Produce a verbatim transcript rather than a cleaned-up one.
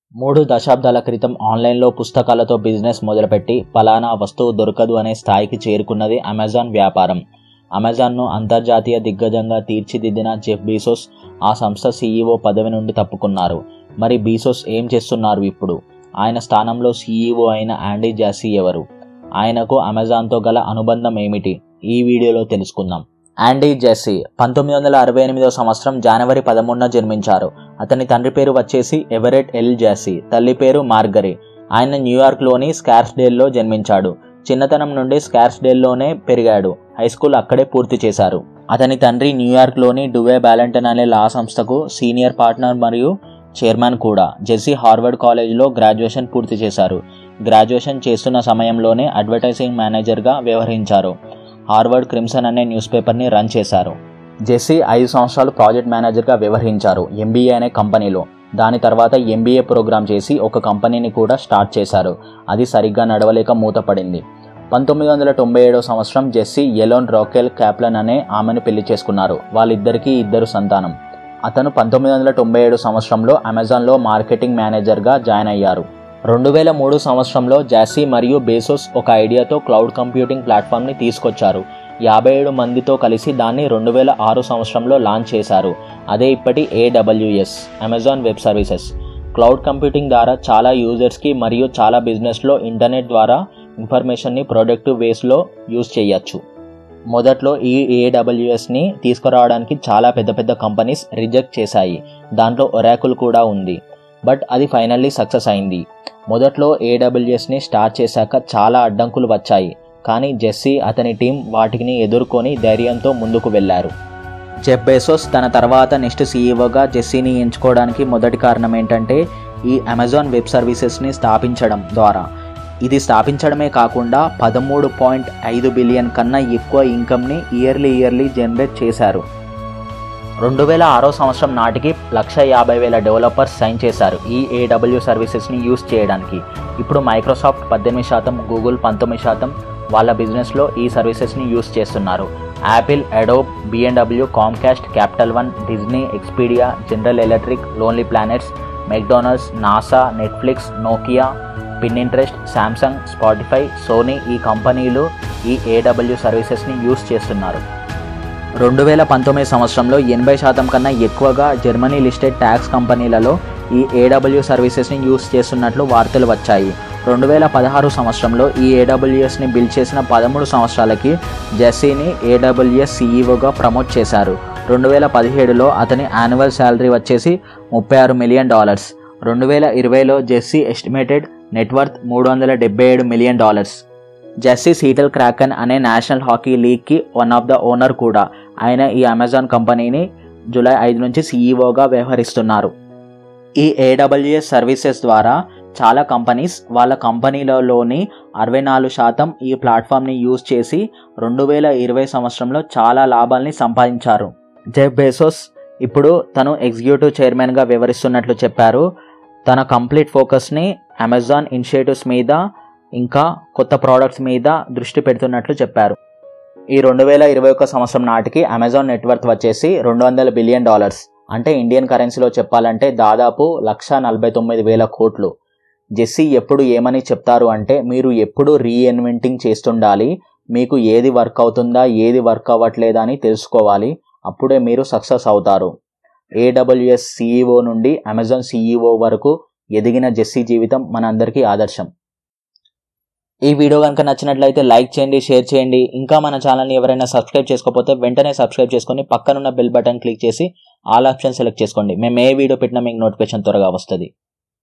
మూడు దశాబ్దాల క్రితం ఆన్లైన్లో పుస్తకాలతో బిజినెస్ మొదలుపెట్టి పలానా వస్తువు దొరకదు అనే స్థాయికి చేరుకున్నది అమెజాన్ వ్యాపారం. అమెజాన్ను అంతర్జాతీయ దిగ్గజంగా తీర్చిదిద్దిన జెఫ్ బీసోస్ ఆ సంస్థ సీఈఓ పదవి నుండి తప్పుకున్నారు. మరి బీసోస్ ఏం చేస్తున్నారు ఇప్పుడు? ఆయన స్థానంలో సీఈఓ అయిన యాండీ జాసీ ఎవరు? ఆయనకు అమెజాన్తో గల అనుబంధం ఏమిటి? ఈ వీడియోలో తెలుసుకుందాం. యాండీ జాసీ పంతొమ్మిది వందల అరవై ఎనిమిదవ సంవత్సరం జనవరి పదమూడున జన్మించారు. అతని తండ్రి పేరు వచ్చేసి ఎవరెట్ ఎల్ జాసీ, తల్లి పేరు మార్గరీ. ఆయన న్యూయార్క్లోని స్కార్స్డేల్లో జన్మించాడు. చిన్నతనం నుండి స్కార్స్డేల్లోనే పెరిగాడు. హై స్కూల్ అక్కడే పూర్తి చేశారు. అతని తండ్రి న్యూయార్క్లోని డువే బ్యాలెంటన్ అనే లా సంస్థకు సీనియర్ పార్ట్నర్ మరియు చైర్మన్ కూడా. జెస్సీ హార్వర్డ్ కాలేజ్లో గ్రాడ్యుయేషన్ పూర్తి చేశారు. గ్రాడ్యుయేషన్ చేస్తున్న సమయంలోనే అడ్వర్టైజింగ్ మేనేజర్గా వ్యవహరించారు. హార్వర్డ్ క్రిమ్సన్ అనే న్యూస్ పేపర్ని రన్ చేశారు. జెస్సీ ఐదు సంవత్సరాలు ప్రాజెక్ట్ మేనేజర్గా వ్యవహరించారు ఎంబీఏ అనే కంపెనీలో. దాని తర్వాత ఎంబీఏ ప్రోగ్రామ్ చేసి ఒక కంపెనీని కూడా స్టార్ట్ చేశారు. అది సరిగ్గా నడవలేక మూతపడింది. పంతొమ్మిది వందల తొంభై ఏడవ సంవత్సరం జెస్సీ ఎలోన్ రాకెల్ క్యాప్లన్ అనే ఆమెను పెళ్లి చేసుకున్నారు. వాళ్ళిద్దరికీ ఇద్దరు సంతానం. అతను పంతొమ్మిది వందల తొంభై ఏడు సంవత్సరంలో అమెజాన్లో మార్కెటింగ్ మేనేజర్గా జాయిన్ అయ్యారు. రెండు వేల మూడు సంవత్సరంలో జాసీ మరియు బేసోస్ ఒక ఐడియాతో క్లౌడ్ కంప్యూటింగ్ ప్లాట్ఫామ్ని తీసుకొచ్చారు. యాభై ఏడు మందితో కలిసి దాన్ని రెండు వేల ఆరు సంవత్సరంలో లాంచ్ చేశారు. అదే ఇప్పటి AWS, Amazon Web Services. Cloud computing ద్వారా చాలా యూజర్స్కి మరియు చాలా బిజినెస్లో ఇంటర్నెట్ ద్వారా ఇన్ఫర్మేషన్ని ప్రొడక్టివ్ వేస్లో యూజ్ చేయొచ్చు. మొదట్లో ఈ ఏడబ్ల్యూఎస్ని తీసుకురావడానికి చాలా పెద్ద పెద్ద కంపెనీస్ రిజెక్ట్ చేశాయి. దాంట్లో ఒరాకిల్ కూడా ఉంది. బట్ అది ఫైనల్లీ సక్సెస్ అయింది. మొదట్లో ఏడబ్ల్యూఎస్ని స్టార్ట్ చేశాక చాలా అడ్డంకులు వచ్చాయి. కానీ జెస్సీ అతని టీం వాటిని ఎదుర్కొని ధైర్యంతో ముందుకు వెళ్లారు. జెఫ్ బెజోస్ తన తర్వాత నెక్స్ట్ సీఈఓగా జెస్సీని ఎంచుకోవడానికి మొదటి కారణం ఏంటంటే ఈ అమెజాన్ వెబ్ సర్వీసెస్ని స్థాపించడం ద్వారా. ఇది స్థాపించడమే కాకుండా పదమూడు పాయింట్ ఐదు బిలియన్ కన్నా ఎక్కువ ఇన్కమ్ని ఇయర్లీ ఇయర్లీ జనరేట్ చేశారు. రెండు వేల ఆరో సంవత్సరం నాటికి లక్ష యాభై వేల డెవలపర్స్ సైన్ చేశారు ఈ ఏడబ్ల్యూ సర్వీసెస్ని యూజ్ చేయడానికి. ఇప్పుడు మైక్రోసాఫ్ట్ పద్దెనిమిది శాతం, గూగుల్ పంతొమ్మిది శాతం వాళ్ళ బిజినెస్లో ఈ సర్వీసెస్ని యూజ్ చేస్తున్నారు. Apple, Adobe, BMW, Comcast, Capital One, Disney, Expedia, General Electric, Lonely Planets, McDonald's, NASA, Netflix, Nokia, Pinterest, Samsung, Spotify, Sony ఈ కంపెనీలు ఈ ఏడబ్ల్యూ సర్వీసెస్ని యూజ్ చేస్తున్నారు. రెండు వేల పంతొమ్మిది సంవత్సరంలో ఎనభై శాతం కన్నా ఎక్కువగా జర్మనీ లిస్టెడ్ ట్యాక్స్ కంపెనీలలో ఈ ఏడబ్ల్యూ సర్వీసెస్ని యూజ్ చేస్తున్నట్లు వార్తలు వచ్చాయి. రెండు వేల పదహారు సంవత్సరంలో ఈ ఏడబ్ల్యూఎస్ని బిల్డ్ చేసిన పదమూడు సంవత్సరాలకి జెస్సీని ఏడబ్ల్యూఎస్ సీఈఓగా ప్రమోట్ చేశారు. రెండు వేల పదిహేడులో అతని యాన్యువల్ శాలరీ వచ్చేసి ముప్పై ఆరు మిలియన్ డాలర్స్. రెండు వేల ఇరవైలో జెస్సీ ఎస్టిమేటెడ్ నెట్వర్త్ మూడు వందల డెబ్బై ఏడు million dollars. Jassy Seattle Kraken అనే నేషనల్ హాకీ లీగ్కి వన్ ఆఫ్ ద ఓనర్ కూడా. ఆయన ఈ అమెజాన్ కంపెనీని జూలై ఐదు నుంచి సీఈఓగా వ్యవహరిస్తున్నారు. ఈ ఏడబ్ల్యూఎస్ సర్వీసెస్ ద్వారా చాలా కంపెనీస్ వాళ్ళ కంపెనీలలోని అరవై నాలుగు శాతం ఈ ప్లాట్ఫామ్ని యూజ్ చేసి రెండు వేల ఇరవై సంవత్సరంలో చాలా లాభాల్ని సంపాదించారు. జెఫ్ బెజోస్ ఇప్పుడు తను ఎగ్జిక్యూటివ్ చైర్మన్గా వ్యవహరిస్తున్నట్లు చెప్పారు. తన కంప్లీట్ ఫోకస్ని అమెజాన్ ఇనిషియేటివ్స్ మీద ఇంకా కొత్త ప్రోడక్ట్స్ మీద దృష్టి పెడుతున్నట్లు చెప్పారు. ఈ రెండు వేల ఇరవై ఒక్క సంవత్సరం నాటికి అమెజాన్ నెట్వర్త్ వచ్చేసి రెండు వందల బిలియన్ డాలర్స్. అంటే ఇండియన్ కరెన్సీలో చెప్పాలంటే దాదాపు లక్ష నలభై తొమ్మిది వేల కోట్లు. జెస్సీ ఎప్పుడు ఏమని చెప్తారు అంటే, మీరు ఎప్పుడు రీఇన్వెంటింగ్ చేస్తుండాలి. మీకు ఏది వర్క్ అవుతుందా, ఏది వర్క్ అవ్వట్లేదా అని తెలుసుకోవాలి. అప్పుడే మీరు సక్సెస్ అవుతారు. ఏడబ్ల్యూఎస్ సీఈఓ నుండి అమెజాన్ సీఈఓ వరకు ఎదిగిన జెస్సీ జీవితం మనందరికీ ఆదర్శం. ఈ వీడియో కనుక నచ్చినట్లయితే లైక్ చేయండి, షేర్ చేయండి. ఇంకా మన ఛానల్ని ఎవరైనా సబ్స్క్రైబ్ చేసుకోకపోతే వెంటనే సబ్స్క్రైబ్ చేసుకొని పక్కనున్న బెల్ బటన్ క్లిక్ చేసి ఆల్ ఆప్షన్ సెలెక్ట్ చేసుకోండి. మేము ఏ వీడియో పెట్టినా మీకు నోటిఫికేషన్ త్వరగా వస్తుంది.